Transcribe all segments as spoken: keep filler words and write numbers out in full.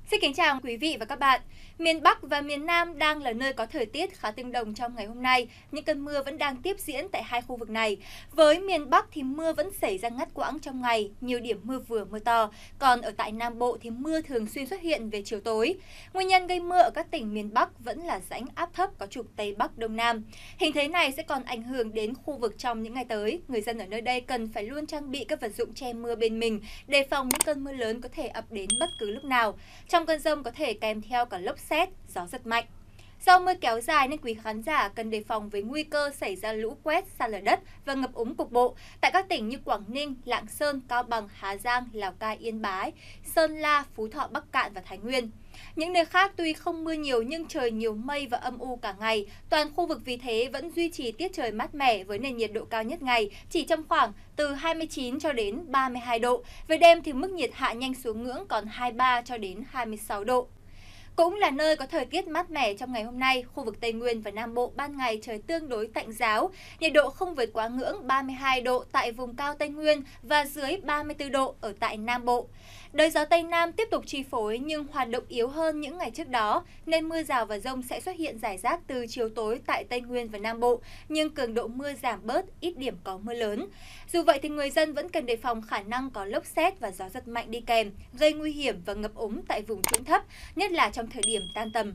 Xin kính chào quý vị và các bạn. Miền Bắc và miền Nam đang là nơi có thời tiết khá tương đồng trong ngày hôm nay. Những cơn mưa vẫn đang tiếp diễn tại hai khu vực này. Với miền Bắc thì mưa vẫn xảy ra ngắt quãng trong ngày, nhiều điểm mưa vừa mưa to. Còn ở tại Nam Bộ thì mưa thường xuyên xuất hiện về chiều tối. Nguyên nhân gây mưa ở các tỉnh miền Bắc vẫn là rãnh áp thấp có trục Tây Bắc Đông Nam. Hình thế này sẽ còn ảnh hưởng đến khu vực trong những ngày tới. Người dân ở nơi đây cần phải luôn trang bị các vật dụng che mưa bên mình, đề phòng những cơn mưa lớn có thể ập đến bất cứ lúc nào. Trong cơn dông có thể kèm theo cả lốc sét, gió giật mạnh. Do mưa kéo dài nên quý khán giả cần đề phòng với nguy cơ xảy ra lũ quét, sạt lở đất và ngập úng cục bộ tại các tỉnh như Quảng Ninh, Lạng Sơn, Cao Bằng, Hà Giang, Lào Cai, Yên Bái, Sơn La, Phú Thọ, Bắc Kạn và Thái Nguyên. Những nơi khác tuy không mưa nhiều nhưng trời nhiều mây và âm u cả ngày. Toàn khu vực vì thế vẫn duy trì tiết trời mát mẻ với nền nhiệt độ cao nhất ngày chỉ trong khoảng từ hai mươi chín cho đến ba mươi hai độ. Về đêm thì mức nhiệt hạ nhanh xuống ngưỡng còn hai mươi ba cho đến hai mươi sáu độ. Cũng là nơi có thời tiết mát mẻ trong ngày hôm nay, khu vực Tây Nguyên và Nam Bộ ban ngày trời tương đối tạnh ráo, nhiệt độ không vượt quá ngưỡng ba mươi hai độ tại vùng cao Tây Nguyên và dưới ba mươi tư độ ở tại Nam Bộ. Đới gió Tây Nam tiếp tục chi phối nhưng hoạt động yếu hơn những ngày trước đó, nên mưa rào và dông sẽ xuất hiện rải rác từ chiều tối tại Tây Nguyên và Nam Bộ, nhưng cường độ mưa giảm bớt, ít điểm có mưa lớn. Dù vậy thì người dân vẫn cần đề phòng khả năng có lốc sét và gió giật mạnh đi kèm, gây nguy hiểm và ngập úng tại vùng trũng thấp, nhất là trong thời điểm tan tầm.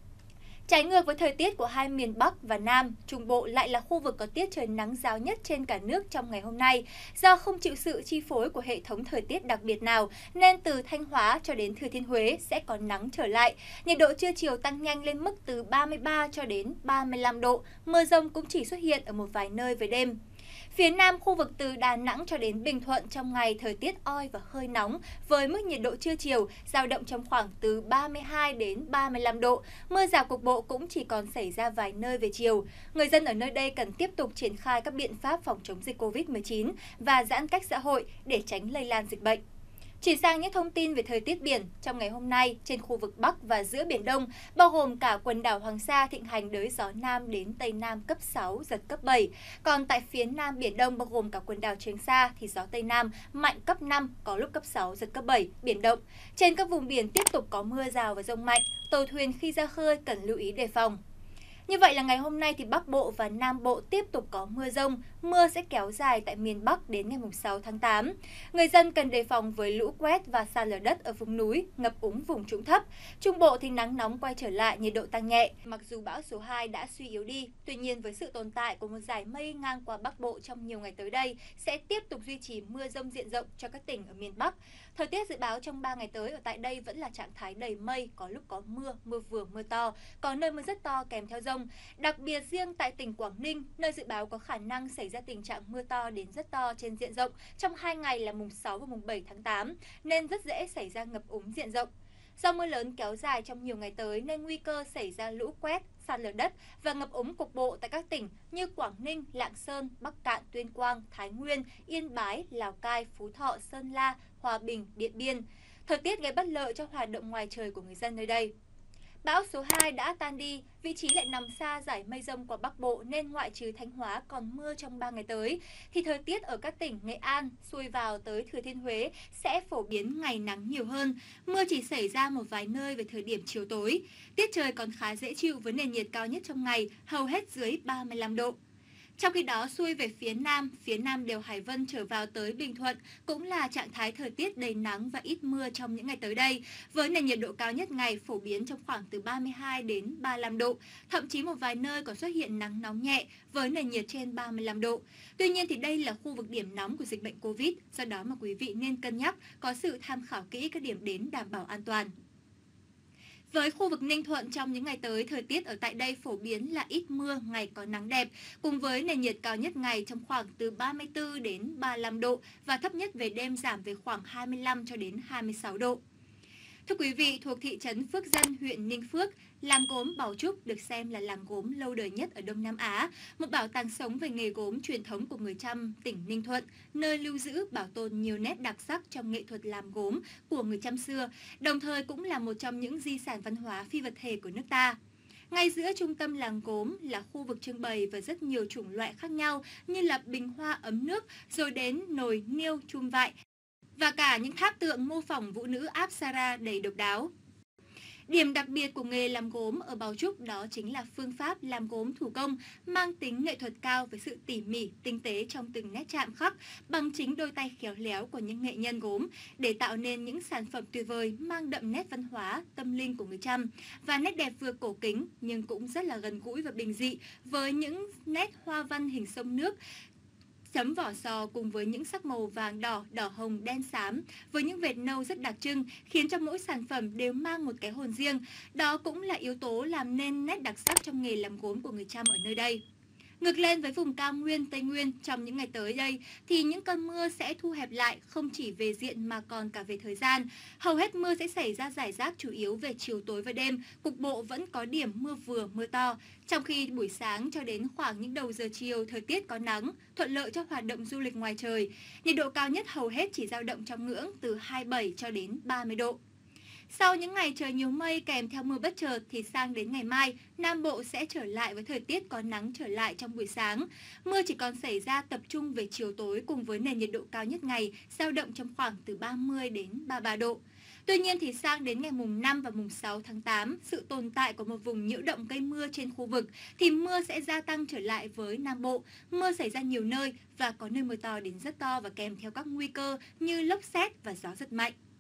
Trái ngược với thời tiết của hai miền Bắc và Nam, Trung Bộ lại là khu vực có tiết trời nắng ráo nhất trên cả nước trong ngày hôm nay. Do không chịu sự chi phối của hệ thống thời tiết đặc biệt nào, nên từ Thanh Hóa cho đến Thừa Thiên Huế sẽ có nắng trở lại. Nhiệt độ trưa chiều tăng nhanh lên mức từ ba mươi ba cho đến ba mươi lăm độ, mưa dông cũng chỉ xuất hiện ở một vài nơi về đêm. Phía Nam, khu vực từ Đà Nẵng cho đến Bình Thuận trong ngày thời tiết oi và hơi nóng với mức nhiệt độ trưa chiều dao động trong khoảng từ ba mươi hai đến ba mươi lăm độ. Mưa rào cục bộ cũng chỉ còn xảy ra vài nơi về chiều. Người dân ở nơi đây cần tiếp tục triển khai các biện pháp phòng chống dịch Covid mười chín và giãn cách xã hội để tránh lây lan dịch bệnh. Chuyển sang những thông tin về thời tiết biển, trong ngày hôm nay trên khu vực Bắc và giữa Biển Đông, bao gồm cả quần đảo Hoàng Sa thịnh hành đới gió Nam đến Tây Nam cấp sáu, giật cấp bảy. Còn tại phía Nam Biển Đông bao gồm cả quần đảo Trường Sa thì gió Tây Nam mạnh cấp năm, có lúc cấp sáu, giật cấp bảy, biển động. Trên các vùng biển tiếp tục có mưa rào và dông mạnh, tàu thuyền khi ra khơi cần lưu ý đề phòng. Như vậy là ngày hôm nay thì Bắc Bộ và Nam Bộ tiếp tục có mưa rông, mưa sẽ kéo dài tại miền Bắc đến ngày sáu tháng tám. Người dân cần đề phòng với lũ quét và sạt lở đất ở vùng núi, ngập úng vùng trũng thấp. Trung Bộ thì nắng nóng quay trở lại, nhiệt độ tăng nhẹ. Mặc dù bão số hai đã suy yếu đi, tuy nhiên với sự tồn tại của một dải mây ngang qua Bắc Bộ trong nhiều ngày tới đây sẽ tiếp tục duy trì mưa rông diện rộng cho các tỉnh ở miền Bắc. Thời tiết dự báo trong ba ngày tới ở tại đây vẫn là trạng thái đầy mây, có lúc có mưa, mưa vừa mưa to, có nơi mưa rất to kèm theo dông. Đặc biệt riêng tại tỉnh Quảng Ninh, nơi dự báo có khả năng xảy ra tình trạng mưa to đến rất to trên diện rộng trong hai ngày là mùng sáu và mùng bảy tháng tám, nên rất dễ xảy ra ngập úng diện rộng. Do mưa lớn kéo dài trong nhiều ngày tới nên nguy cơ xảy ra lũ quét, sạt lở đất và ngập úng cục bộ tại các tỉnh như Quảng Ninh, Lạng Sơn, Bắc Kạn, Tuyên Quang, Thái Nguyên, Yên Bái, Lào Cai, Phú Thọ, Sơn La, Hòa Bình, Điện Biên. Thời tiết gây bất lợi cho hoạt động ngoài trời của người dân nơi đây. Bão số hai đã tan đi, vị trí lại nằm xa dải mây rông của Bắc Bộ nên ngoại trừ Thanh Hóa còn mưa trong ba ngày tới, thì thời tiết ở các tỉnh Nghệ An, xuôi vào tới Thừa Thiên Huế sẽ phổ biến ngày nắng nhiều hơn. Mưa chỉ xảy ra một vài nơi về thời điểm chiều tối. Tiết trời còn khá dễ chịu với nền nhiệt cao nhất trong ngày, hầu hết dưới ba mươi lăm độ. Trong khi đó, xuôi về phía Nam, phía Nam đèo Hải Vân trở vào tới Bình Thuận cũng là trạng thái thời tiết đầy nắng và ít mưa trong những ngày tới đây, với nền nhiệt độ cao nhất ngày phổ biến trong khoảng từ ba mươi hai đến ba mươi lăm độ, thậm chí một vài nơi còn xuất hiện nắng nóng nhẹ với nền nhiệt trên ba mươi lăm độ. Tuy nhiên thì đây là khu vực điểm nóng của dịch bệnh Covid, do đó mà quý vị nên cân nhắc có sự tham khảo kỹ các điểm đến đảm bảo an toàn. Với khu vực Ninh Thuận trong những ngày tới, thời tiết ở tại đây phổ biến là ít mưa, ngày có nắng đẹp, cùng với nền nhiệt cao nhất ngày trong khoảng từ ba mươi tư đến ba mươi lăm độ và thấp nhất về đêm giảm về khoảng hai mươi lăm cho đến hai mươi sáu độ. Thưa quý vị, thuộc thị trấn Phước Dân, huyện Ninh Phước, làng gốm Bảo Trúc được xem là làng gốm lâu đời nhất ở Đông Nam Á, một bảo tàng sống về nghề gốm truyền thống của người Chăm, tỉnh Ninh Thuận, nơi lưu giữ, bảo tồn nhiều nét đặc sắc trong nghệ thuật làm gốm của người Chăm xưa, đồng thời cũng là một trong những di sản văn hóa phi vật thể của nước ta. Ngay giữa trung tâm làng gốm là khu vực trưng bày và rất nhiều chủng loại khác nhau như là bình hoa ấm nước, rồi đến nồi niêu chum vại và cả những tháp tượng mô phỏng vũ nữ Apsara đầy độc đáo. Điểm đặc biệt của nghề làm gốm ở Bào Trúc đó chính là phương pháp làm gốm thủ công mang tính nghệ thuật cao với sự tỉ mỉ, tinh tế trong từng nét chạm khắc bằng chính đôi tay khéo léo của những nghệ nhân gốm để tạo nên những sản phẩm tuyệt vời mang đậm nét văn hóa, tâm linh của người Chăm và nét đẹp vừa cổ kính nhưng cũng rất là gần gũi và bình dị với những nét hoa văn hình sông nước chấm vỏ sò cùng với những sắc màu vàng đỏ, đỏ hồng, đen xám với những vệt nâu rất đặc trưng khiến cho mỗi sản phẩm đều mang một cái hồn riêng. Đó cũng là yếu tố làm nên nét đặc sắc trong nghề làm gốm của người Chăm ở nơi đây. Ngược lên với vùng cao nguyên, Tây Nguyên, trong những ngày tới đây thì những cơn mưa sẽ thu hẹp lại không chỉ về diện mà còn cả về thời gian. Hầu hết mưa sẽ xảy ra rải rác chủ yếu về chiều tối và đêm, cục bộ vẫn có điểm mưa vừa, mưa to. Trong khi buổi sáng cho đến khoảng những đầu giờ chiều, thời tiết có nắng, thuận lợi cho hoạt động du lịch ngoài trời. Nhiệt độ cao nhất hầu hết chỉ dao động trong ngưỡng từ hai mươi bảy cho đến ba mươi độ. Sau những ngày trời nhiều mây kèm theo mưa bất chợt thì sang đến ngày mai, Nam Bộ sẽ trở lại với thời tiết có nắng trở lại trong buổi sáng. Mưa chỉ còn xảy ra tập trung về chiều tối cùng với nền nhiệt độ cao nhất ngày dao động trong khoảng từ ba mươi đến ba mươi ba độ. Tuy nhiên thì sang đến ngày mùng năm và mùng sáu tháng tám, sự tồn tại của một vùng nhiễu động gây mưa trên khu vực thì mưa sẽ gia tăng trở lại với Nam Bộ. Mưa xảy ra nhiều nơi và có nơi mưa to đến rất to và kèm theo các nguy cơ như lốc sét và gió giật mạnh.